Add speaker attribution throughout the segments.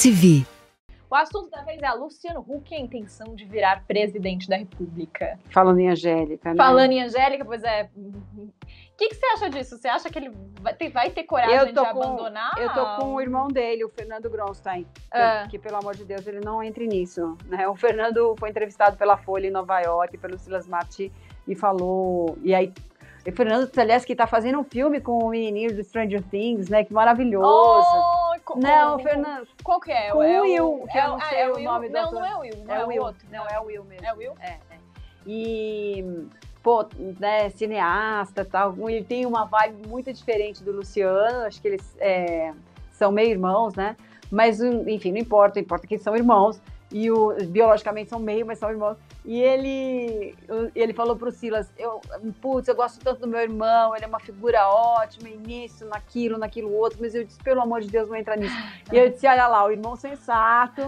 Speaker 1: TV.
Speaker 2: O assunto da vez é Luciano Huck e a intenção de virar presidente da República.
Speaker 3: Falando em Angélica, né?
Speaker 2: Falando em Angélica, pois é. O que você acha disso? Você acha que ele vai ter coragem de abandonar?
Speaker 3: Eu tô com o irmão dele, o Fernando Gronstein, que pelo amor de Deus, ele não entre nisso, né? O Fernando foi entrevistado pela Folha em Nova York, pelo Silas Marty, e falou... E aí, o Fernando Teleschi tá fazendo um filme com o menininho do Stranger Things, né? Que maravilhoso. Não, Fernando...
Speaker 2: Qual que é?
Speaker 3: Com o Will, que eu não sei o nome do
Speaker 2: ator. Não é o Will, não é o outro.
Speaker 3: Não, é o Will mesmo.
Speaker 2: É o Will?
Speaker 3: É. E... Pô, né, cineasta e tal, ele tem uma vibe muito diferente do Luciano, acho que eles são meio irmãos, né, mas enfim, não importa, importa que eles são irmãos, e biologicamente são meio, mas são irmãos, e ele falou pro Silas, eu gosto tanto do meu irmão, ele é uma figura ótima, e nisso, naquilo outro, mas eu disse, pelo amor de Deus, não entra nisso, e eu disse, olha lá, o irmão sensato...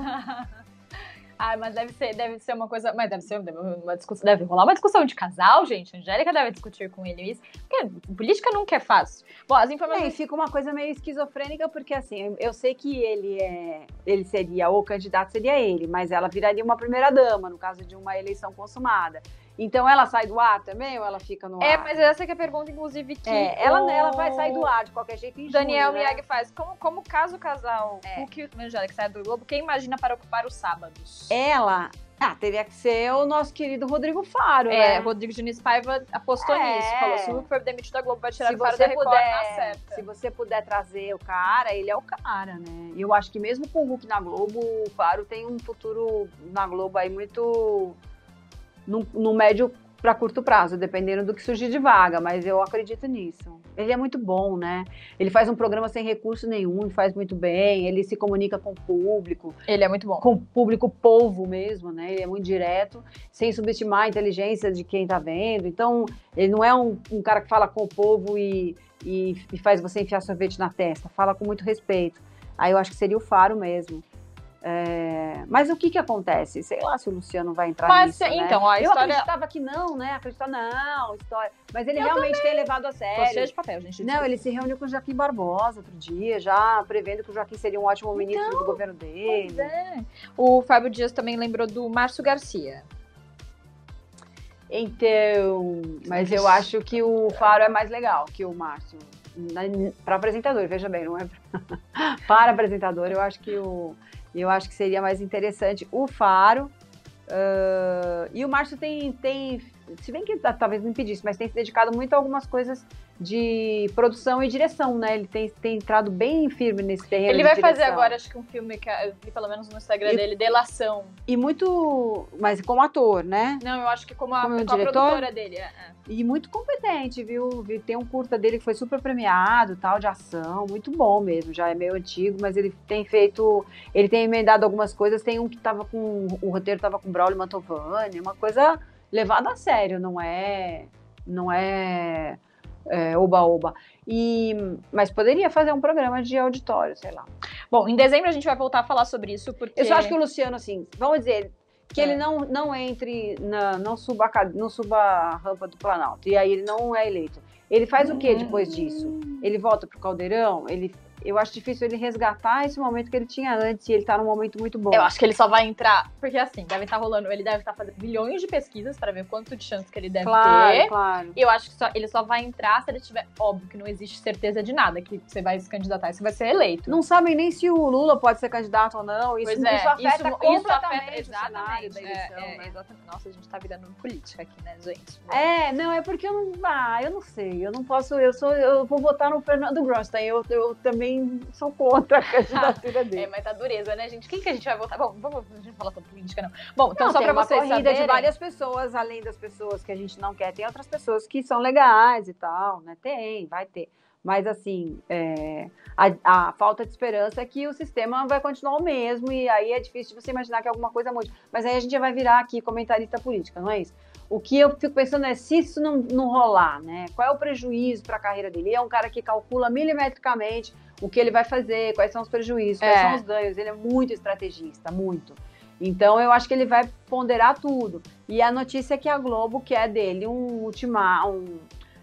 Speaker 2: Ah, mas deve ser uma coisa. Mas deve ser uma discussão. Deve rolar uma discussão de casal, gente. A Angélica deve discutir com ele isso. Porque política nunca é fácil. Bom, as informações.
Speaker 3: E fica uma coisa meio esquizofrênica, porque assim, eu sei que ele seria, o candidato seria ele, mas ela viraria uma primeira-dama, no caso de uma eleição consumada. Então ela sai do ar também ou ela fica no ar?
Speaker 2: Mas essa que é a pergunta, inclusive, que
Speaker 3: ela vai sair do ar de qualquer jeito em
Speaker 2: Daniel
Speaker 3: junho,
Speaker 2: Miyagi faz. Como caso o casal Huck e Angélica saia do Globo, quem imagina para ocupar os sábados?
Speaker 3: Ela... teria que ser o nosso querido Rodrigo Faro, né?
Speaker 2: Rodrigo Diniz Paiva apostou nisso. Falou, se o Huck for demitido da Globo, vai tirar o Faro da Record na certa.
Speaker 3: Se você puder trazer o cara, ele é o cara, né? E eu acho que mesmo com o Huck na Globo, o Faro tem um futuro na Globo aí muito... no médio para curto prazo, dependendo do que surgir de vaga, mas eu acredito nisso. Ele é muito bom, né? Ele faz um programa sem recurso nenhum, faz muito bem, ele se comunica com o público.
Speaker 2: Ele é muito bom.
Speaker 3: Com o público polvo mesmo, né? Ele é muito direto, sem subestimar a inteligência de quem tá vendo. Então, ele não é um cara que fala com o povo e faz você enfiar sorvete na testa, fala com muito respeito. Aí eu acho que seria o Faro mesmo. Mas o que acontece? Sei lá se o Luciano vai entrar nisso, né?
Speaker 2: Então, a história...
Speaker 3: Eu acreditava que não, né? História... Mas ele realmente tem levado a sério.
Speaker 2: Tô cheio de papel, gente.
Speaker 3: Não, ele se reuniu com o Joaquim Barbosa outro dia, já prevendo que o Joaquim seria um ótimo ministro do governo dele.
Speaker 2: Pois é. O Fábio Dias também lembrou do Márcio Garcia.
Speaker 3: Então, mas eu acho que o Faro é mais legal que o Márcio. Para apresentador, veja bem, não é para apresentador, eu acho que seria mais interessante o Faro. E o Márcio tem, se bem que talvez não impedisse, mas tem se dedicado muito a algumas coisas de produção e direção, né? Ele tem entrado bem firme nesse terreno.
Speaker 2: Ele vai fazer agora, acho que um filme que eu vi pelo menos no Instagram dele, Delação.
Speaker 3: E muito, mas como ator, né?
Speaker 2: Não, eu acho que como a
Speaker 3: diretor,
Speaker 2: produtora dele.
Speaker 3: E muito competente, viu? Tem um curta dele que foi super premiado, tal, de ação, muito bom mesmo, já é meio antigo, mas ele tem emendado algumas coisas, tem um que o roteiro tava com Braulio Mantovani, uma coisa levada a sério, não é oba-oba. Mas poderia fazer um programa de auditório, sei lá.
Speaker 2: Bom, em dezembro a gente vai voltar a falar sobre isso, porque...
Speaker 3: Eu só acho que o Luciano, assim, vamos dizer... Que ele não entre, não suba a rampa do Planalto. E aí ele não é eleito. Ele faz o quê depois disso? Ele volta pro Caldeirão? Eu acho difícil ele resgatar esse momento que ele tinha antes e ele tá num momento muito bom.
Speaker 2: Eu acho que ele só vai entrar, porque assim, ele deve estar fazendo bilhões de pesquisas para ver quanto de chance que ele deve ter.
Speaker 3: Claro.
Speaker 2: E eu acho que ele só vai entrar se ele tiver, óbvio que não existe certeza de nada, que você vai se candidatar e você vai ser eleito.
Speaker 3: Não sabem nem se o Lula pode ser candidato ou não. Isso afeta completamente o cenário da eleição.
Speaker 2: Exatamente. Nossa, a gente tá virando política aqui, né, gente?
Speaker 3: É porque eu não sei, eu não posso, eu vou votar no Fernando Gronstein, eu também sou contra a candidatura dele.
Speaker 2: Mas tá dureza, né, gente? Quem que a gente vai votar? Bom, a gente não fala tanto política, não. Bom, então só
Speaker 3: tem
Speaker 2: pra
Speaker 3: uma
Speaker 2: vocês
Speaker 3: corrida
Speaker 2: saberem...
Speaker 3: de várias pessoas, além das pessoas que a gente não quer. Tem outras pessoas que são legais e tal, né? Vai ter. Mas, assim, a falta de esperança é que o sistema vai continuar o mesmo e aí é difícil de você imaginar que alguma coisa mude. Mas aí a gente já vai virar aqui comentarista política, não é isso? O que eu fico pensando é se isso não rolar, né? Qual é o prejuízo para a carreira dele? Ele é um cara que calcula milimetricamente o que ele vai fazer, quais são os prejuízos, quais são os ganhos. Ele é muito estrategista, muito. Então, eu acho que ele vai ponderar tudo. E a notícia é que a Globo quer dele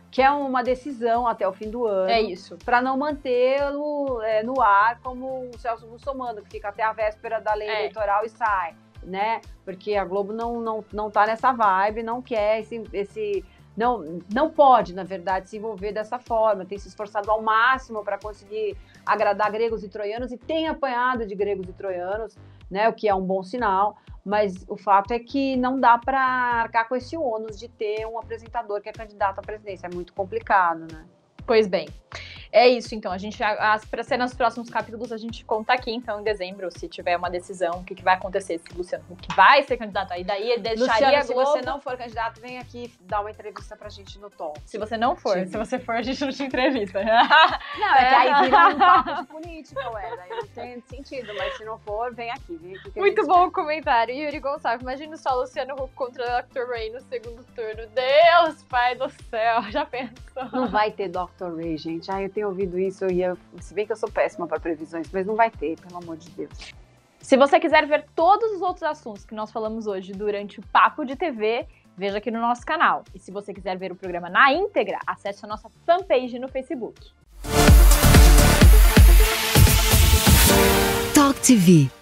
Speaker 3: quer uma decisão até o fim do ano.
Speaker 2: É isso.
Speaker 3: Para não mantê-lo no ar como o Celso Russomano, que fica até a véspera da lei eleitoral e sai, né? Porque a Globo não tá nessa vibe, não quer não pode, na verdade, se envolver dessa forma. Tem se esforçado ao máximo para conseguir agradar gregos e troianos e tem apanhado de gregos e troianos, né? O que é um bom sinal. Mas o fato é que não dá para arcar com esse ônus de ter um apresentador que é candidato à presidência. É muito complicado, né?
Speaker 2: Pois bem. É isso, então. Para ser nos próximos capítulos, a gente conta aqui, então, em dezembro, se tiver uma decisão, o que vai acontecer, se o Luciano Huck vai ser candidato. Aí daí ele deixaria
Speaker 3: Luciano,
Speaker 2: a Globo...
Speaker 3: se você não for candidato, vem aqui dar uma entrevista pra gente no Tom.
Speaker 2: Se você não for, se você for, a gente não te entrevista.
Speaker 3: Não, é que aí vira um papo de política, ué. Daí não tem sentido, mas se não for, vem aqui.
Speaker 2: Muito bom o comentário. Yuri Gonçalves, imagina só o Luciano Huck contra Dr. Ray no segundo turno. Deus, pai do céu, já pensou?
Speaker 3: Não vai ter Dr. Ray, gente. Eu tenho ouvido isso, se bem que eu sou péssima para previsões, mas não vai ter, pelo amor de Deus.
Speaker 2: Se você quiser ver todos os outros assuntos que nós falamos hoje durante o Papo de TV, veja aqui no nosso canal. E se você quiser ver o programa na íntegra, acesse a nossa fanpage no Facebook.
Speaker 1: Talk TV.